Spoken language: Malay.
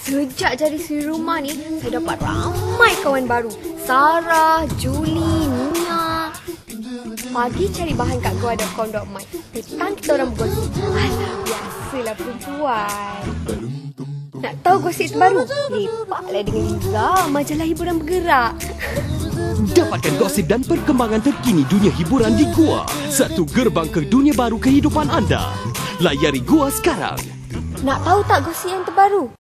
Sejak jadi suri rumah ni, saya dapat ramai kawan baru. Sarah, Julie, Nia. Pagi cari bahan kat gua.com.my. Petang kita orang bergosip. Alah, biasalah perempuan. Nak tahu gosip terbaru? Lepaklah dengan Liza, majalah hiburan bergerak. Dapatkan gosip dan perkembangan terkini dunia hiburan di Gua. Satu gerbang ke dunia baru kehidupan anda. Layari Gua sekarang. Nak tahu tak gosip yang terbaru?